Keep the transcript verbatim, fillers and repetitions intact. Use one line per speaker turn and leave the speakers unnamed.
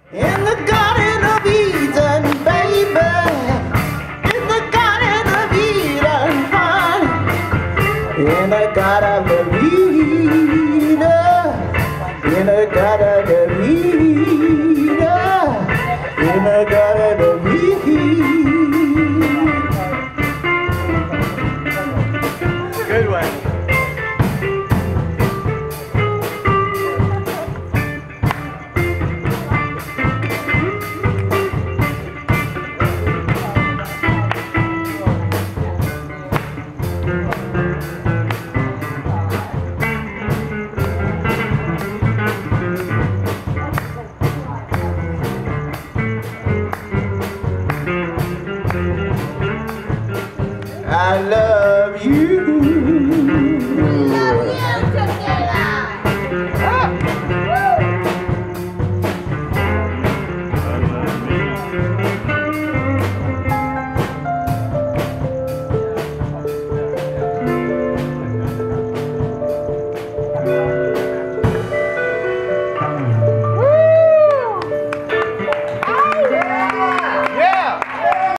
In the Garden of Eden, baby. In the Garden of Eden, honey. In the Garden of Eden. In the Garden of Eden. In the Garden of Eden.
Good one.
I love